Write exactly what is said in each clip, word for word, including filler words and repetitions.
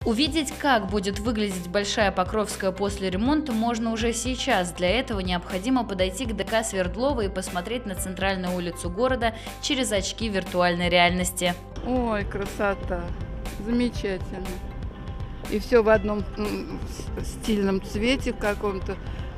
Увидеть, как будет выглядеть Большая Покровская после ремонта, можно уже сейчас. Для этого необходимо подойти к ДК Свердлова и посмотреть на центральную улицу города через очки виртуальной реальности. Ой, красота! Замечательно. И все в одном стильном цвете, в каком-то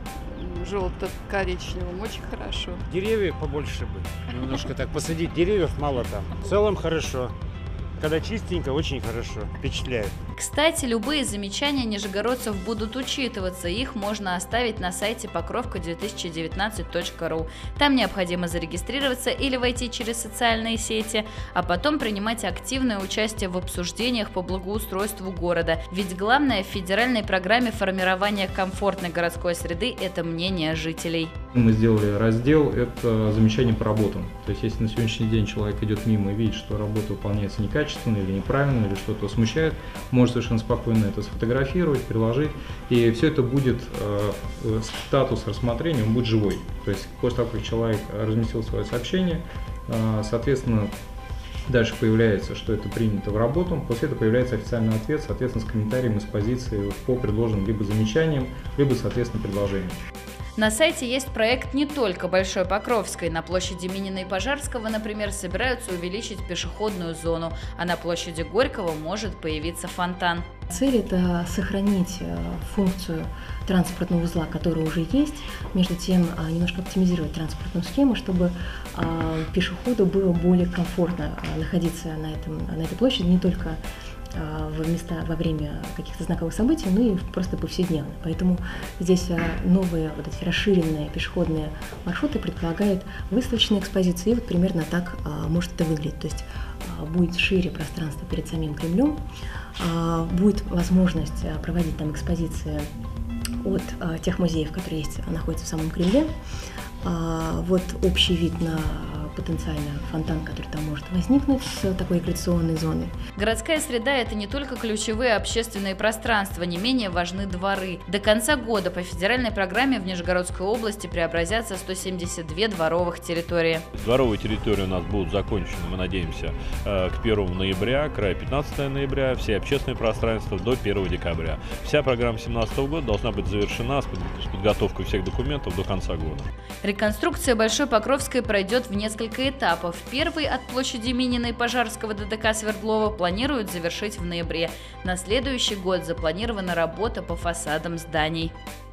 желто-коричневом. Очень хорошо. Деревьев побольше бы. Немножко так посадить деревьев мало там. В целом хорошо. Когда чистенько, очень хорошо, впечатляет. Кстати, любые замечания нижегородцев будут учитываться, их можно оставить на сайте покровка две тысячи девятнадцать точка ру. Там необходимо зарегистрироваться или войти через социальные сети, а потом принимать активное участие в обсуждениях по благоустройству города. Ведь главное в федеральной программе формирования комфортной городской среды – это мнение жителей. Мы сделали раздел «Это замечание по работам». То есть, если на сегодняшний день человек идет мимо и видит, что работа выполняется некачественно или неправильно, или что-то смущает, может совершенно спокойно это сфотографировать, приложить, и все это будет, э, статус рассмотрения, он будет живой. То есть, после того, как человек разместил свое сообщение, э, соответственно, дальше появляется, что это принято в работу, после этого появляется официальный ответ, соответственно, с комментарием из позиции по предложенным либо замечаниям, либо, соответственно, предложениям. На сайте есть проект не только Большой Покровской. На площади Минина и Пожарского, например, собираются увеличить пешеходную зону, а на площади Горького может появиться фонтан. Цель – это сохранить функцию транспортного узла, который уже есть, между тем немножко оптимизировать транспортную схему, чтобы пешеходу было более комфортно находиться на, этом, на этой площади не только в места во время каких-то знаковых событий, ну и просто повседневно. Поэтому здесь новые вот эти расширенные пешеходные маршруты предполагают выставочные экспозиции, и вот примерно так может это выглядеть. То есть будет шире пространство перед самим Кремлем, будет возможность проводить там экспозиции от тех музеев, которые есть, находятся в самом Кремле. Вот общий вид на потенциально фонтан, который там может возникнуть с такой рекреационной зоной. Городская среда – это не только ключевые общественные пространства, не менее важны дворы. До конца года по федеральной программе в Нижегородской области преобразятся сто семьдесят две дворовых территории. Дворовые территории у нас будут закончены, мы надеемся, к первому ноября, края пятнадцатого ноября, все общественные пространства до первого декабря. Вся программа две тысячи семнадцатого года должна быть завершена с подготовкой всех документов до конца года. Реконструкция Большой Покровской пройдет в несколько этапов. Первый от площади Минина и Пожарского до ДК Свердлова планируют завершить в ноябре. На следующий год запланирована работа по фасадам зданий.